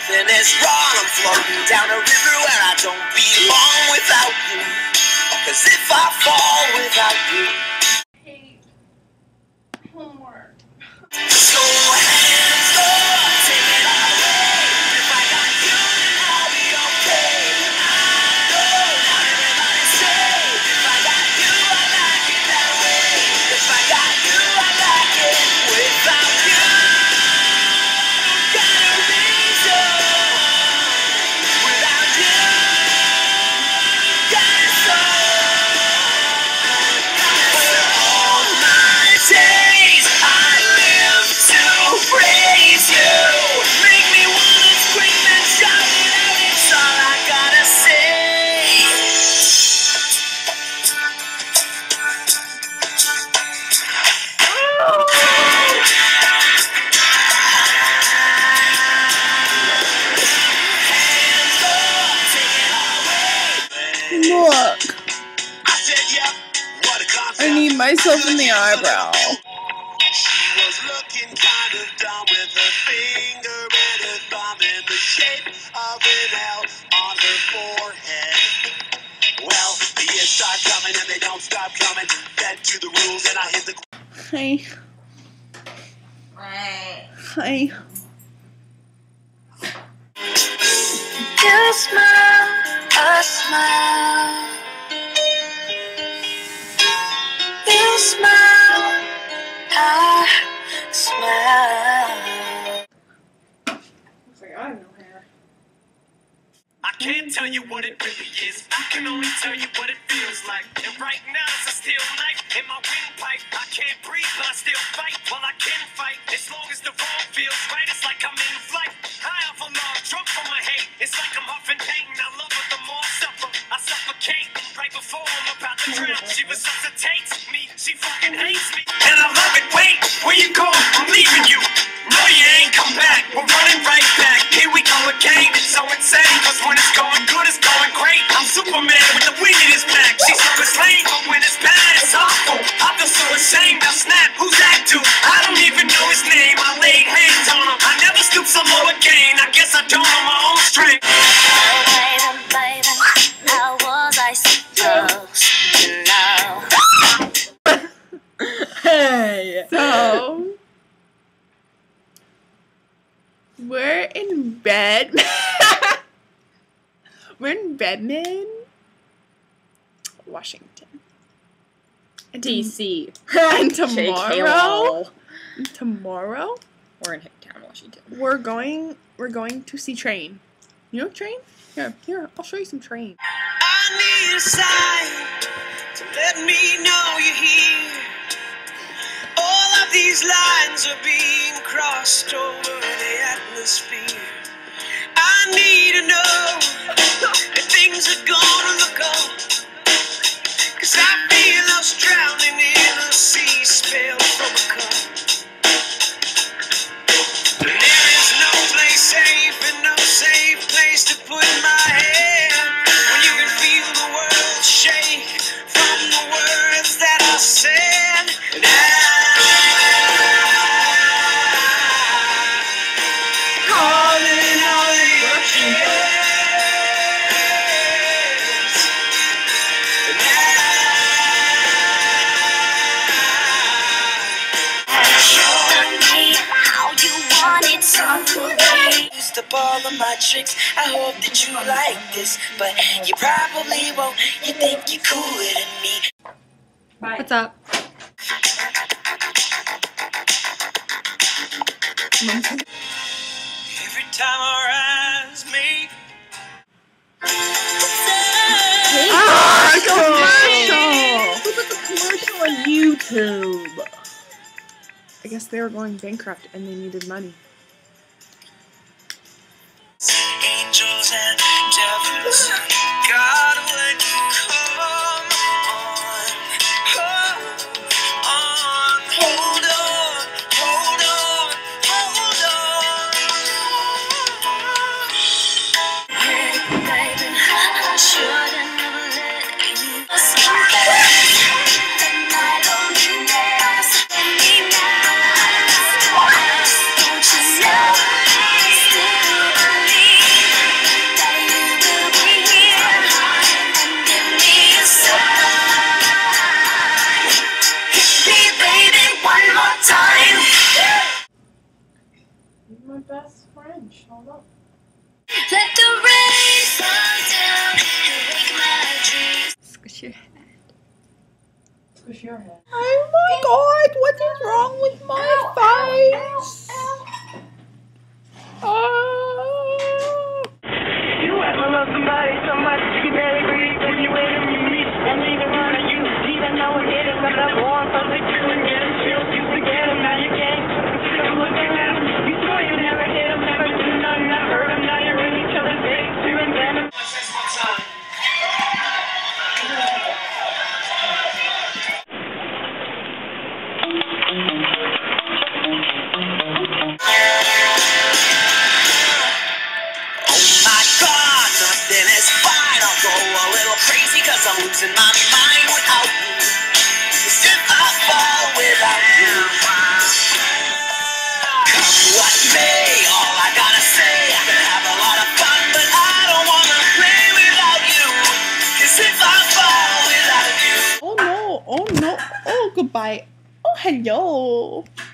Nothing is wrong. I'm floating down a river where I don't belong without you. 'Cause if I fall without you, Hate homework. so hands up, take it away. If I got you, then I'll be okay. I know not everybody say, if I got you, I like it that way. If I got you, I like it without you. Got a reason. Without you, got a soul. For all my days, I live to praise you. Make me wanna scream and shout it out. It's all I gotta say. Hands up, take it away. Look, I said, yep, what a concept. I need myself in the eyebrow. She was looking kind of dumb with her finger and her thumb in the shape of an L on her forehead. Well, the years start coming and they don't stop coming. Fed to the rules and I hit the... Hi. Hi. You smile, I smile. You smile, I smile. Looks like I have no hair. I can't tell you what it really is. I can only tell you what it feels like. And right now it's a steel knife in my windpipe. I can't breathe, but I still fight. Well, I can fight as long as the wrong feels right. It's like I'm in flight, high off of love, drunk from my hate. It's like I'm huffing pain. I love her, the more I suffer. I suffocate right before I'm about to drown. She resuscitates me. She fucking hates me, and I love it. Wait, where you going? I'm leaving you. No, you ain't come back. We're running right back. Here we go again. It's so insane, 'cause when it's going good, it's going great. I'm Superman with the wind in his back. She's so slain, but when it's bad, it's awful. I feel so ashamed. Now snap, who's that dude? I don't even know his name. I laid hands on him. I never stoop so low again. I guess I don't know my own strength. Baby, how was I supposed to know? Hey. So we're in bed. We're in Redmond, Washington. And DC. And Tomorrow. tomorrow We're in Hicktown, Washington. we're going to see Train. You know Train? Here, I'll show you some Train. I need a sign to let me know you're here. All of these lines are being crossed over the atmosphere. I need to know that things are gonna look up. 'Cause I feel us drowning in a sea spilled from a cup. There is no place safe and no safe place to put my head. When you can feel the world shake from the words that I said. And calling all your friends. Show me how you want it to be. Used up all of my tricks. I hope that you like this, but you probably won't. You think you're cooler than me. What's up? Every time our eyes meet. Commercial! Who put the commercial on YouTube? I guess they were going bankrupt and they needed money. Angels and devils, God, when you come on, hold on, hold on, hold on. Hey, baby, I should've never let you slip back. And I don't need that. Don't you Let the rain fall down and wake my dreams. Squish your head. Squish your head. Oh my god, what is wrong with my face? Oh. You ever love somebody so much you can barely breathe when you wait and you meet and neither one of you even know it is but that warm something you and get them chills you forget them now you can't still looking at them you swore you never hit them never do nothing not hurt them now you're in each other's days to invent them. Nothing is fine. I'll go a little crazy cause I'm losing my mind without you. As if I fall without you. Come what may, all I gotta say, I can have a lot of fun, but I don't wanna play without you. Cause if I fall without you. Oh no, oh no, oh goodbye. Oh hello.